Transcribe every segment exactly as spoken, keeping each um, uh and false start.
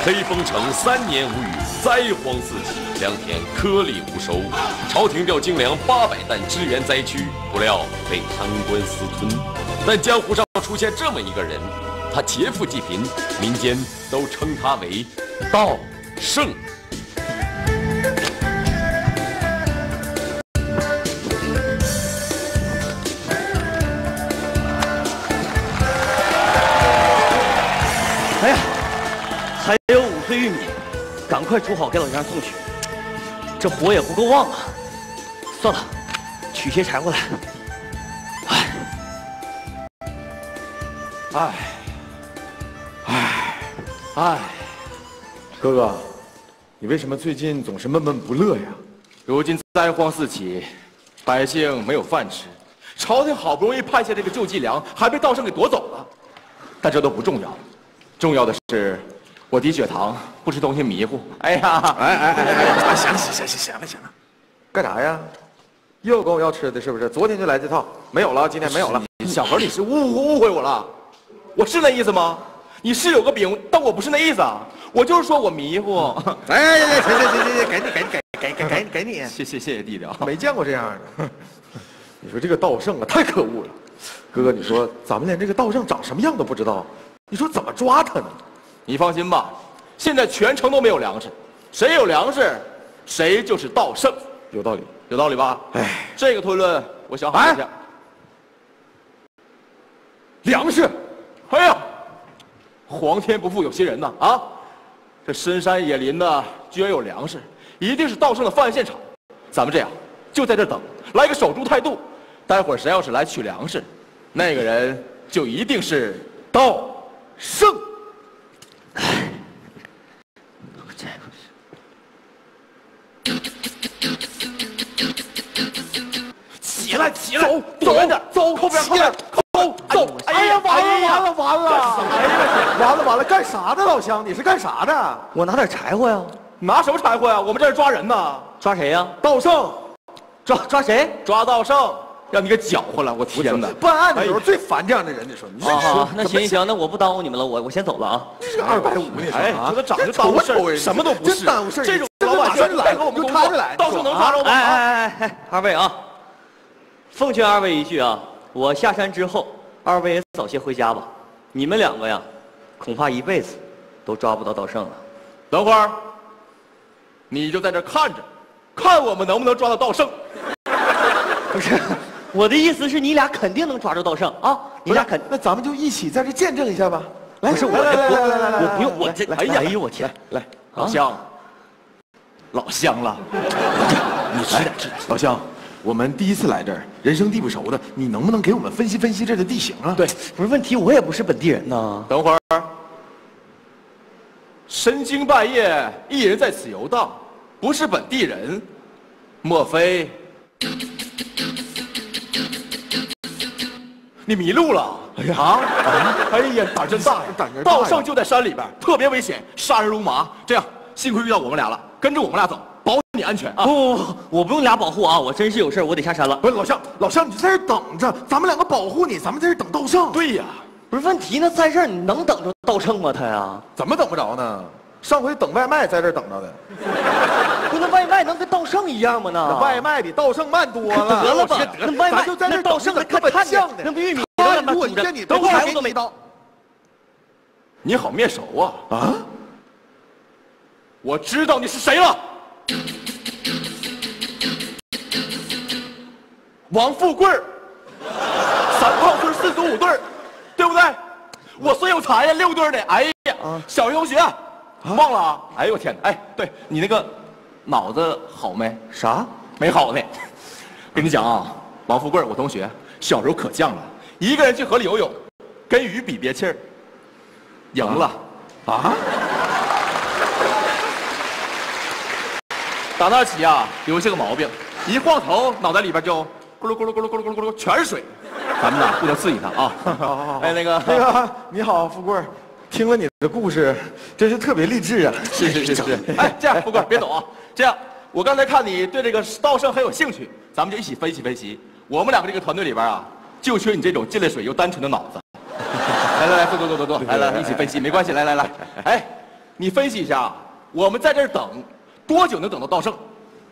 黑风城三年无雨，灾荒四起，良田颗粒无收。朝廷调精粮八百担支援灾区，不料被贪官私吞。但江湖上出现这么一个人，他劫富济贫，民间都称他为道圣。 哎呀，还有五穗玉米，赶快煮好给老乡送去。这火也不够旺啊，算了，取些柴火来。哎， 哎，哎，哎，哥哥，你为什么最近总是闷闷不乐呀？ 如今灾荒四起，百姓没有饭吃，朝廷好不容易派下这个救济粮，还被道圣给夺走了。但这都不重要。 重要的是，我低血糖，不吃东西迷糊。哎呀， 哎哎哎哎，行行行行行了行了，干啥呀？又跟我要吃的，是不是？昨天就来这套，没有了，今天没有了。 小何，你是误误会我了，我是那意思吗？你是有个饼，但我不是那意思啊，我就是说我迷糊。 哎哎哎，行行行行行，给你给你给给给给给你， 谢谢谢谢弟弟啊， 没见过这样的。你说这个道圣啊，太可恶了。哥哥，你说咱们连这个道圣长什么样都不知道。 你说怎么抓他呢？ 你放心吧，现在全城都没有粮食，谁有粮食，谁就是道圣。 有道理， 有道理吧？哎，这个推论我想好一下。粮食，哎呀，皇天不负有心人呐！啊，这深山野林的居然有粮食，一定是道圣的犯案现场。咱们这样，就在这等，来个守株待兔。待会儿谁要是来取粮食，那个人就一定是道。 圣，哎，起来，起来，走，走远点，走，后边，后边，走，走。 哎呀，完了，完了，完了！哎呀，完了，完了，干啥呢，老乡？你是干啥的？ 我拿点柴火呀。 拿什么柴火呀？我们这是抓人呢。 抓谁呀？ 道圣， 抓抓谁？ 抓道圣。 让你给搅和了，我天哪！ 办案的时候最烦这样的人，你说你啊好，那行行，那我不耽误你们了，我我先走了啊。 这是二百五，你说哎，这他长就耽误事儿，什么都不是， 耽误事儿。 这种老百姓来和我们工作，到时候能抓着吗？ 哎哎哎哎，二位啊，奉劝二位一句啊，我下山之后，二位也早些回家吧。你们两个呀，恐怕一辈子都抓不到道圣了。 等会儿，你就在这看着，看我们能不能抓到道圣。 不是。 我的意思是你俩肯定能抓着道圣啊！你俩肯， 那咱们就一起在这见证一下吧。来， 不是我， 来来来来来来， 我不用，我这，哎呀，哎呦我天， 来， 老乡，老乡了， 你吃点吃点。老乡，我们第一次来这儿，人生地不熟的，你能不能给我们分析分析这儿的地形啊？ 对，不是问题，我也不是本地人呐。 等会儿，深更半夜，一人在此游荡，不是本地人，莫非？ 你迷路了？哎呀啊！哎呀，胆真大呀！ 胆真大！ 道圣就在山里边，特别危险，杀人如麻。这样，幸亏遇到我们俩了，跟着我们俩走，保你安全啊！ 不不不，我不用俩保护啊，我真是有事，我得下山了。 不是老乡，老乡，你就在这等着，咱们两个保护你，咱们在这等道圣。 对呀， 不是问题，那在这儿你能等着道圣吗？他呀？ 怎么等不着呢？上回等外卖在这儿等着的。 不，那外卖能跟道圣一样吗？呢？ 外卖比道圣慢多了。 得了吧，那外卖就在这道圣的看看像的，那不玉米。 如果见你等会儿我都没到， 你好面熟啊！ 啊， 我知道你是谁了，王富贵儿，三炮村四组五队，对不对？我孙有才呀，六队的。哎呀，小学同学，忘了啊？哎呦我天哪！哎，对你那个脑子好没？ 啥？ 没好呢。跟你讲啊，王富贵儿，我同学，小时候可犟了。 一个人去河里游泳，跟鱼比憋气儿，赢了，啊！打那起啊，留下个毛病，一晃头，脑袋里边就咕噜咕噜咕噜咕噜咕噜咕噜全是水。咱们呢不能刺激他啊！ 好好好， 哎，那个那个，你好，富贵，听了你的故事，真是特别励志啊！ 是是是是。哎，这样，富贵别走啊！这样，我刚才看你对这个道圣很有兴趣，咱们就一起分析分析。我们两个这个团队里边啊。 就缺你这种进了水又单纯的脑子。来来来，走走走走走，来来一起分析，没关系。来来来，哎， 你分析一下，我们在这儿等多久能等到道圣？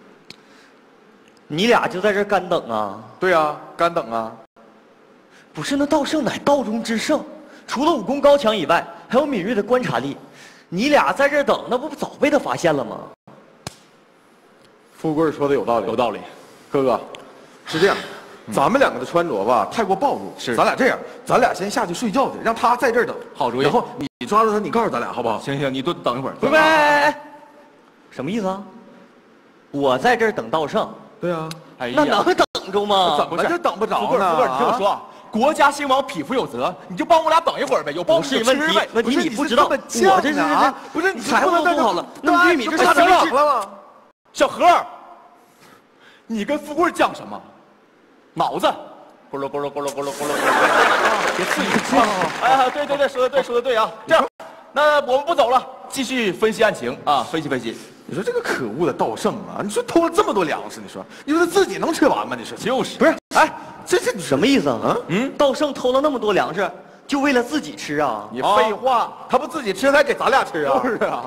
你俩就在这儿干等啊？ 对啊，干等啊。 不是，那道圣乃道中之圣，除了武功高强以外，还有敏锐的观察力。你俩在这儿等，那不早被他发现了吗？ 富贵说的有道理， 有道理。 哥哥，是这样，咱们两个的穿着吧太过暴露， 是， 咱俩这样，咱俩先下去睡觉去，让他在这儿等。 好主意。 然后你你抓住他，你告诉咱俩好不好？ 行行，你多等一会儿。 不是，哎哎，什么意思啊？我在这儿等道圣。 对啊。 哎呀， 那能等着吗？ 怎么就等不着呢？ 富贵，你听我说啊，国家兴亡，匹夫有责，你就帮我俩等一会儿呗，有包不是问题，问题你不知道，我这是啊，不是你财务都做好了，那玉米这下成冷了吗？ 小何，你跟富贵犟什么？脑子，咕噜咕噜咕噜咕噜咕噜咕噜，别刺激啊！哎，对对对，说的对，说的对啊。这样，那我们不走了，继续分析案情啊，分析分析。 你说这个可恶的道圣啊！你说偷了这么多粮食，你说你说他自己能吃完吗？你说就是， 不是？哎， 这是什么意思啊？ 啊嗯，道圣偷了那么多粮食，就为了自己吃啊？ 你废话，他不自己吃，他给咱俩吃啊？ 是啊，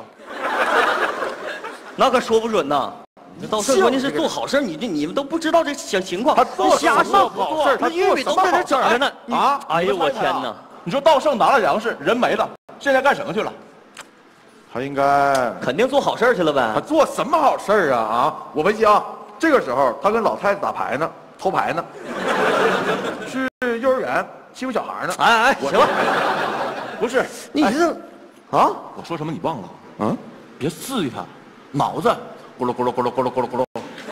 那可说不准呐。道圣关键是做好事，你这你们都不知道这小情况， 他做瞎说好事， 他玉米都在这整着呢。 啊！ 哎呦我天哪！ 你说道圣拿了粮食，人没了，现在干什么去了？ 他应该肯定做好事去了呗。 他做什么好事啊？啊！我分析啊，这个时候他跟老太太打牌呢，偷牌呢，去幼儿园欺负小孩呢。 哎哎，行了， 不是你这啊？ 我说什么你忘了？ 啊！ 别刺激他，脑子咕噜咕噜咕噜咕噜咕噜咕噜。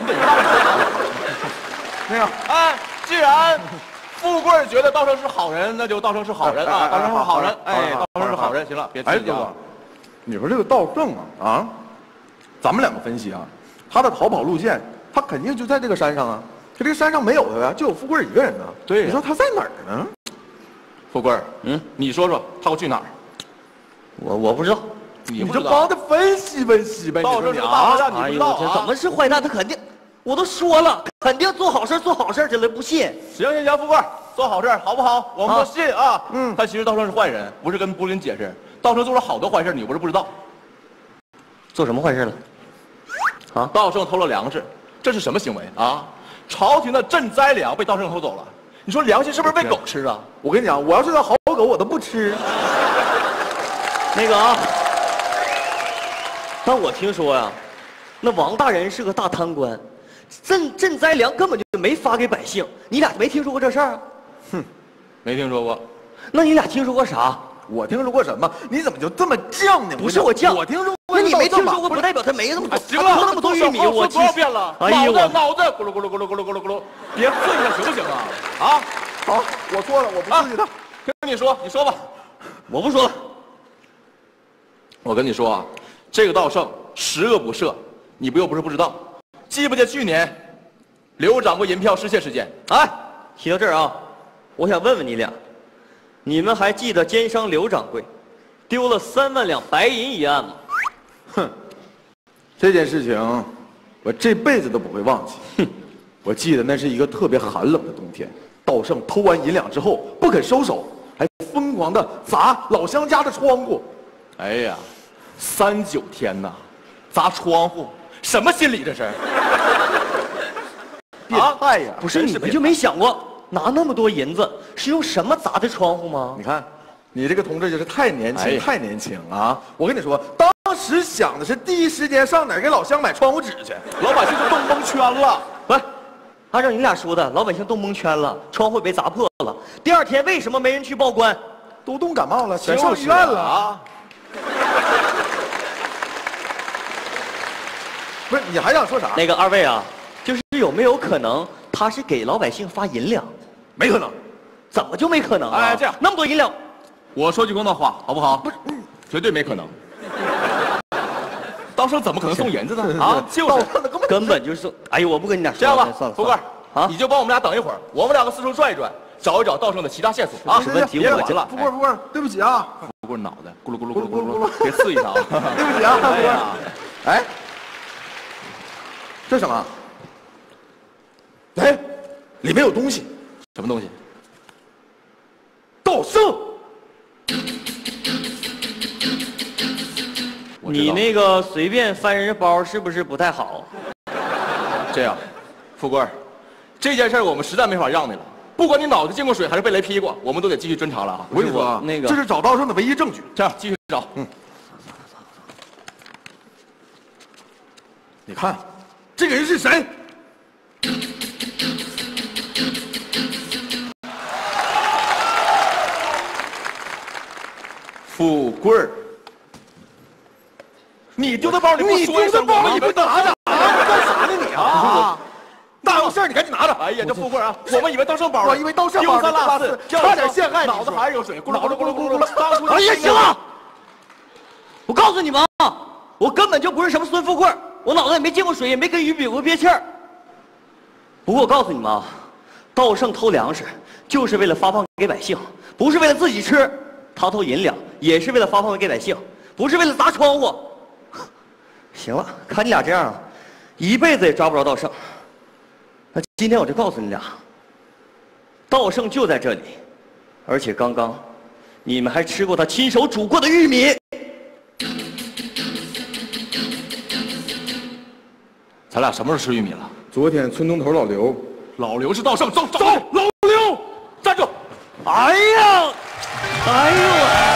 那样， 哎，既然富贵觉得道圣是好人，那就道圣是好人啊，道圣是好人，哎，道圣是好人。行了，别刺激啊。 你说这个道圣啊啊，咱们两个分析啊，他的逃跑路线，他肯定就在这个山上啊。他这个山上没有他呀，就有富贵一个人呢。 对， 你说他在哪儿呢？ 富贵，嗯，你说说他会去哪儿？ 我我不知道， 你就帮他分析分析呗。 道圣是个大坏蛋，你不知道啊？ 怎么是坏蛋？他肯定，我都说了，肯定做好事做好事去了，不信？ 行行行，富贵，做好事好不好？我们都信啊。嗯，但其实道圣是坏人，不是跟不跟你解释。道圣做了好多坏事，你不是不知道。 做什么坏事了？ 啊，道圣偷了粮食，这是什么行为啊？朝廷的赈灾粮被道圣偷走了，你说良心是不是被狗吃啊？ 我跟你讲，我要是条好狗，我都不吃。 那个啊，但我听说呀，那王大人是个大贪官，赈赈灾粮根本就没发给百姓。你俩没听说过这事儿？ 哼， 没听说过。 那你俩听说过啥？ 我听说过什么？你怎么就这么犟呢？ 不是我犟， 我听说过。 那你没听说过，不代表他没那么多。 行了， 那么多玉米，我多少遍了？ 哎呦我脑子咕噜咕噜咕噜咕噜咕噜咕噜，别刺激他行不行啊？啊， 好，我错了，我不刺激他。 听你说，你说吧。 我不说了。 我跟你说啊，这个道圣十恶不赦，你不又不是不知道。记不记得去年刘掌柜银票失窃事件？ 哎，提到这儿啊，我想问问你俩。你们还记得奸商刘掌柜丢了三万两白银一案吗？ 哼，这件事情我这辈子都不会忘记。哼，我记得那是一个特别寒冷的冬天，道圣偷完银两之后不肯收手，还疯狂的砸老乡家的窗户。 哎呀，三九天呐，砸窗户，什么心理这是？ 变态呀！ 不是你们就没想过？拿那么多银子是用什么砸的窗户吗？ 你看，你这个同志就是太年轻， 哎、 太年轻啊！我跟你说，当时想的是第一时间上哪儿给老乡买窗户纸去， 老百姓就冻蒙圈了。 不是，按照你俩说的，老百姓冻蒙圈了，窗户被砸破了。第二天为什么没人去报官？ 都冻感冒了，全上医院了啊！不是，你还想说啥？ 那个二位啊，就是有没有可能他是给老百姓发银两？ 没可能， 怎么就没可能啊？ 哎，这样那么多银两， 我说句公道话，好不好？ 不是， 绝对没可能。道圣怎么可能送银子呢？啊，就是根本就是。哎呦，我不跟你俩说。 这样吧， 算了， 富贵，啊，你就帮我们俩等一会儿，我们两个四处转一转，找一找道圣的其他线索啊。 没问题，我完了。富贵，富贵，对不起啊。 富贵脑袋咕噜咕噜咕噜咕噜咕噜，别刺激他啊！ 对不起啊，富贵。哎，这什么？哎，里面有东西。 什么东西？ 道圣。 你那个随便翻人家包是不是不太好？ 这样，富贵儿，这件事儿我们实在没法让你了。不管你脑子进过水还是被雷劈过，我们都得继续侦查了啊！ 我跟你说啊， 那个这是找道圣的唯一证据。 这样，继续找。 嗯。你看，这个人是谁？ 富贵儿。你丢的包，你你丢的包，你不拿着？干啥呢你啊？ 大有事你赶紧拿着！哎呀，这富贵啊，我们以为盗圣包， 我以为盗圣包， 丢三落四， 差点陷害你， 脑子还有水，咕噜咕噜咕噜咕噜咕噜。当初哎呀，行了，我告诉你们啊，我根本就不是什么孙富贵，我脑子也没进过水，也没跟鱼比过憋气儿。不过我告诉你们啊，盗圣偷粮食就是为了发放给百姓，不是为了自己吃。他偷银两也是为了发放给百姓，不是为了砸窗户。行了，看你俩这样，一辈子也抓不着盗圣。那今天我就告诉你俩，盗圣就在这里，而且刚刚，你们还吃过他亲手煮过的玉米。 咱俩什么时候吃玉米了？ 昨天村东头老刘， 老刘是盗圣，走走，老刘，站住！ 哎呀，哎呦！